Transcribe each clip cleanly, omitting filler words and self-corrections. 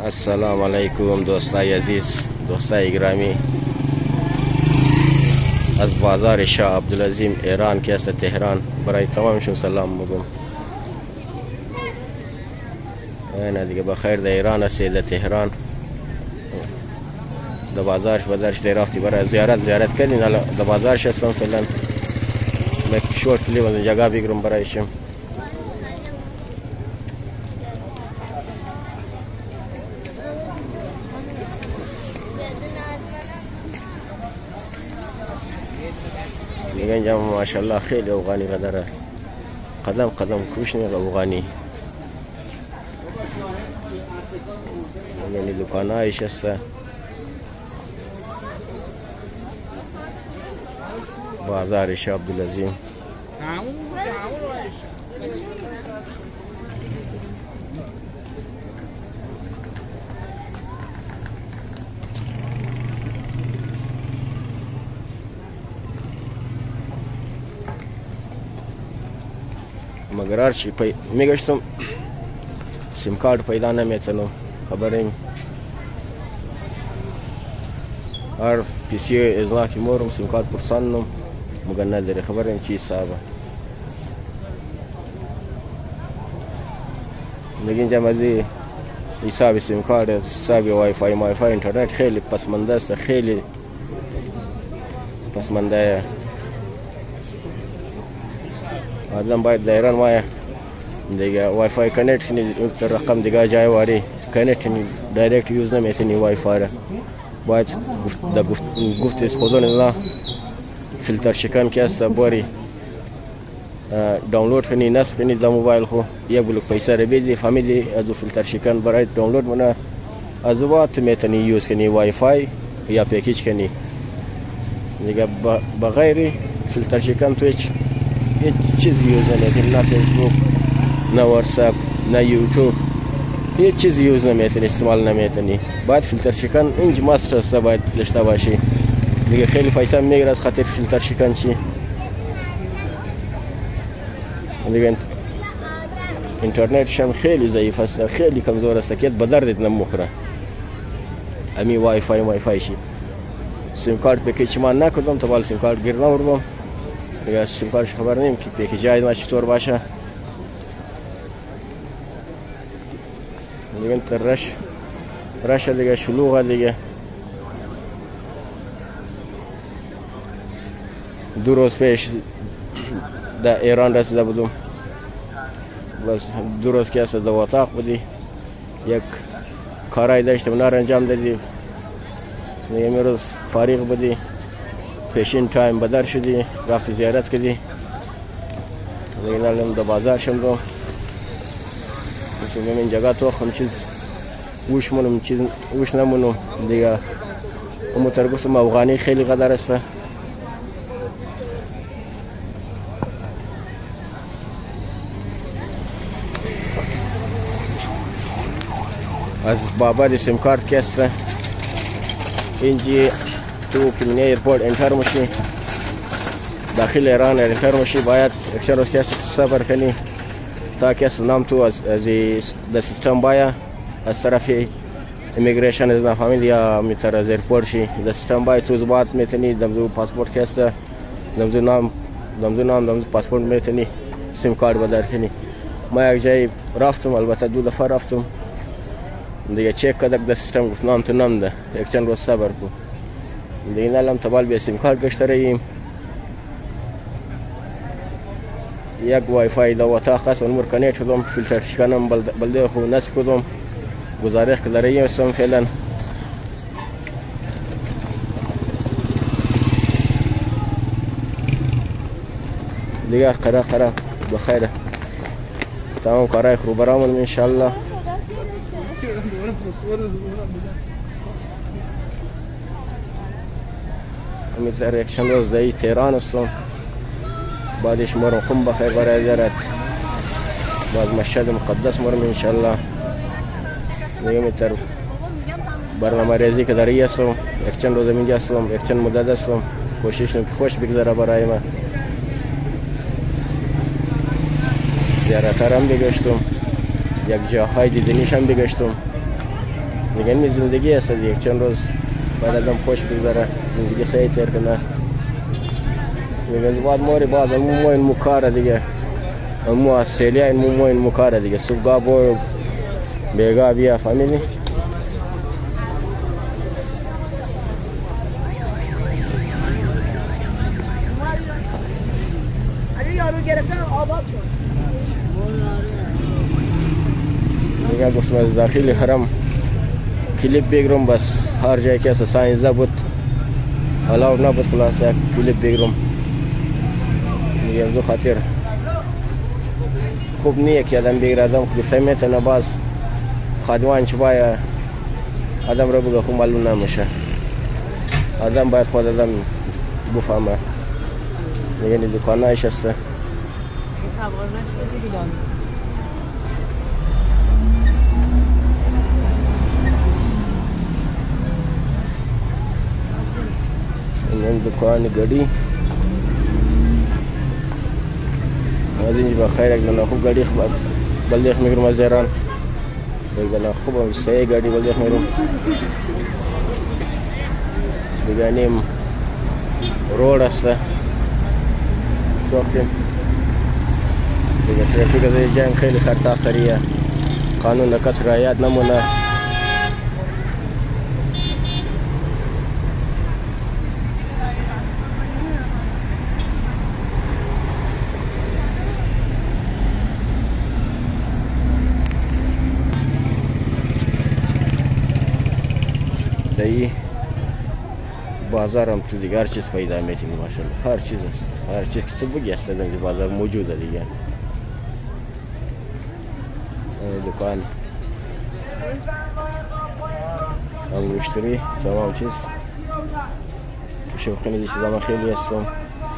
السلام علیکم دوستای عزیز، دوستای گرامی، از بازار شاه عبدالعظیم ایران که است تهران برای تمامشون سلام میگم. اینا دیگه بخیر در ایران هستی، در تهران در بازارش بدرش رفتی برای زیارت کردین. در بازارش هستم فعلا، یک شورت کلیپ از جگه بگیرم برایشم. دیگه اینجا ماشاءالله خیلی افغانی قدره، قدم قدم کوشنی افغانی، یعنی دکانایش هست. بازار شاه عبدالعظیم. مگر هرچی میگشتم سیم کارت پیدا نمیتونم، خبریم هر پیسی ازناکی مورم سیم کارت پرسانم مگر نداره، خبریم چی حسابه. دیگه اینجا مزی حساب سیم کارت، حساب وای فای اینترنت خیلی پسمانده است، خیلی پسمانده. آدم باید در ایران مایه دیگه وای فای کنیکت کنی، رقم دیگه جای واری کنیکت کنی، دایرکت یوز نمیتونی وای فای را. باید گفت از خودون الله فیلتر شکن که است باری دانلود کنی، نصب کنی در موبایل خو، یک بلوک پیسه را بیدی فهمیدی از فیلتر شکن برای دانلود منه، از وقت میتونی یوز کنی وای فای یا پیکیج کنی دیگه. بغیر فیلتر شکن تو هیچ چیز یوز نمیتونی، نه فیسبوک، نه واتساپ، نه یوتیوب، هیچ چیز یوز نمیتونی، استعمال نمیتونی. باید فیلتر شکن اینج ماست است، باید داشته باشی دیگه. خیلی پیسه میگیره از خاطر فیلتر شکن چی دیگه. اینترنتش هم خیلی ضعیف است، خیلی کمزور است که به دردت نمیخوره. امی وای فای شی سیم کارت پیکیج من نکردم، تا بالا سیم کارت گیر نوردم دیگه. سیم کارتش خبر نیم که پیکیج ما چطور باشه دیگه. رش دیگه شلوغه دیگه. 2 روز پیش در ایران رسیده بودم، بس 2 روز که است در اتاق بودی، یک کارای داشتم نار انجام دادی دیگه. می روز فارغ بودی، پیشین تایم بدر شدی، رفتی زیارت کردی دیگه. نالم در بازار شم رو چون این جگه تو هم چیز وش منم، چیز وش نمونم دیگه. اما ترگفتم افغانی خیلی قدر است. از بابا سیم کارت که است اینجی تو کلینی ایرپورت انتر میشی، داخل ایران انتر میشی، باید یک روز که صبر کنی تا که نام تو از سیستم باید از طرف امیگریشن از نفهمید یا میتر از ایرپورت شی در سیستم باید تو زبات میتونی دمزو پاسپورت که است، دمزو نام دمزو پاسپورت میتونی سیم کارت بدر کنی. ما یک جای رفتم، البته 2 دفعه رفتم دیگه، چک کردم در سیستم گفت نام تو نام ده، یک چند روز صبر کو دیگه. نالم تبال به سیم کارت گشته راییم، یک وای فای در اتاق است اونور کنیکت شدم، فیلتر شکنم بلده خو نصب کردم، گزارش که داریم هستم فعلا دیگه. قرار بخیر، تمام کارهای خوب برامون انشالله. امیدوار یک چند روز در تهران هستم، بعدش مرم قم بخیر برای زیارت، بعد مشهد مقدس مرم انشالله دیگه. میتر برنامه ریزی که داری هستم، یک چند روز اینجا هستم، یک چند مدت هستم، کوشش کنم که خوش بگذره برای من. زیارت هم بگشتم، یک جاهای دیدنیش هم بگشتم دیگه این زندگی است دیگه. چند روز بعد آدم خوش بگذره، زندگی سعی تر کنه دیگه. بعد موری باز مو این مکاره دیگه، مو استرالیا این مو این مکاره دیگه. صبح برو بیگا بیا، فهمیدی؟ دیگه گفتم از داخل حرم کلیپ بگیرم، بس هر جایی که ساینزه بود الاو نبود، خلاصه کلیپ بگیرم دیگه. دو خاطر خوب نیه که آدم بگیره، آدم گفته میتونه باز خادمان چه باید آدم رو بگه خوب معلوم نمیشه. آدم باید خود آدم بفهمه دیگه. این دکانهایش هسته این دکان گاڑی از اینجا بخیر یک دنیا خوب گاڑی بلدیخ میگرم از ایران، یک دنیا خوب سه گاڑی بلدیخ میگرم دیگه. نیم روड هسته ساختیم دیگه. ترافیک از این جنگ خیلی خطرناکه، قانون کس رعایت نمونه. دایی بازار هم تو دیگه هر چیز پیدا میتونی ماشاءالله، هر چیز است، هر چیز که تو بگی است در بازار موجوده دیگه. دکان انگشتری تمام چیز شوقی ندی چیزا من خیلی هستم.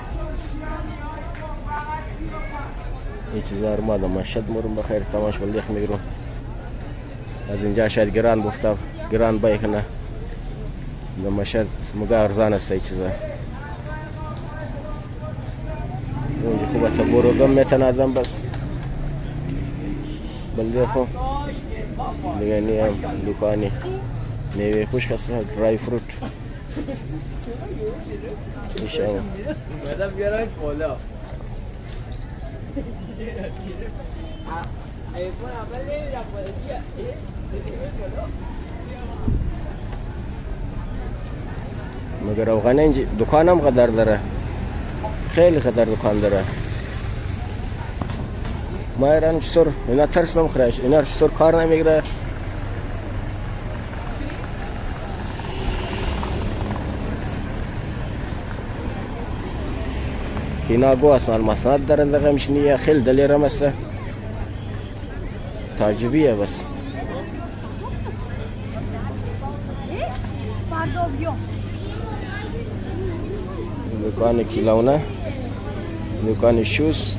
این چیزا رو ما در مشهد مرم بخیر تماش بلدیخ میگرم. از اینجا شاید گران گفتم، گران بای کنه در مشهد مگه ارزان است این چیزا. اونجا خوبه تا بروگم میتن آدم بس بلدیخو دیگه. نیم دکانی میوه خوش هست، درای فروت ایشان مگر اوغانه اینجا دکانم قدر داره، خیلی قدر دکان داره. ما ایران چطور اینا ترس نمیخوره، اینا چطور کار نمیگیره. اینا گو اصلا مسند دارن دقیقه میشنیه، خیلی دلیرم است، تعجبیه بس. دکان کیلونه، دکان شوز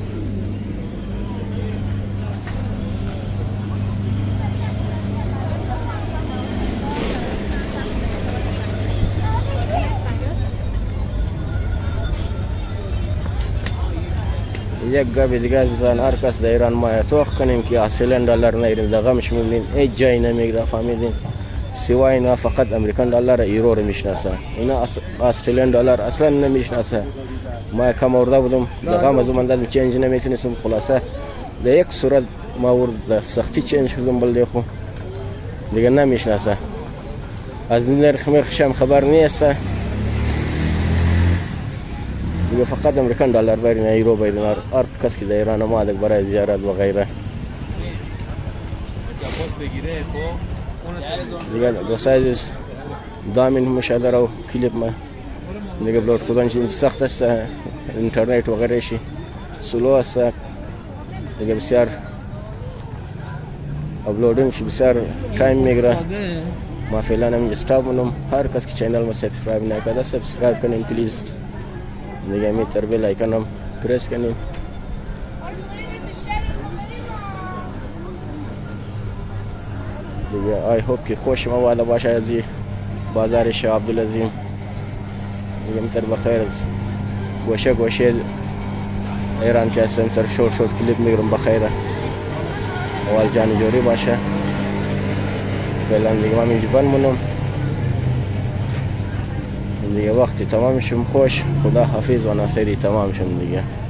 یک گاوی دیگه عزیزان. هر کس در ایران ما توخ کنیم که اصلا دلار نیریم دقیقه میشمونیم، هیچ جایی نمیگیره، فهمیدین؟ سوای اینا فقط امریکن دلار ایرو رو میشناسه، اینا استرالیان دلار اصلا نمیشناسه. ما کم آورده بودم دقیقه از اون دادم چنج نمیتونستم، خلاصه در یک صورت ما ورد سختی چنج کردم بلدیخو دیگه نمیشناسه. از نرخ مرخشم خبر نیسته دیگه، فقط امریکن دلار باید ایرو باید. هر کس که در ایران آمده برای زیارت و غیره دیگه. دوست عزیز دامین مشاهده رو کلیپ ما دیگه بلود کردنش این سخت است، اینترنت و غیرهشی سلو است دیگه، بسیار اپلودینگش بسیار تایم میگیره. ما فعلا همین استاپ منم. هر کس که چینل ما سابسکرایب نکرده سابسکرایب کنین پلیز دیگه. می تر بیل آیکن هم پرس کنین دیگه. آی هوپ که خوش مواد باشه از بازار شاه عبدالعظیم دیگه. می تر بخیر از گوشه گوشه ایران که هستم تر شورت کلیپ میگرم بخیره. اول جان جوری باشه فعلا دیگه من اینجا بمونم دیگه. وقتی تمام شم خوش، خدا حافظ و ناصری تمام شم دیگه.